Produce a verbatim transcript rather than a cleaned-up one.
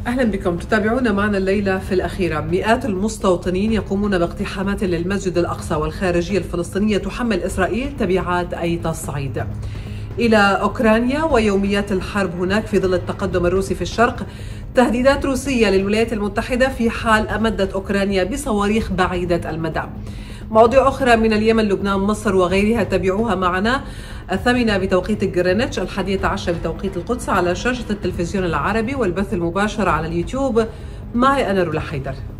أهلا بكم. تتابعون معنا الليلة في الأخيرة. مئات المستوطنين يقومون باقتحامات للمسجد الأقصى، والخارجية الفلسطينية تحمل إسرائيل تبعات أي تصعيد إلى أوكرانيا ويوميات الحرب هناك في ظل التقدم الروسي في الشرق. تهديدات روسية للولايات المتحدة في حال أمدت أوكرانيا بصواريخ بعيدة المدى. مواضيع أخرى من اليمن، لبنان، مصر وغيرها تابعوها معنا. الثامنة بتوقيت غرينتش، الحادية عشر بتوقيت القدس، على شاشة التلفزيون العربي والبث المباشر على اليوتيوب. معي أنا رولا حيدر.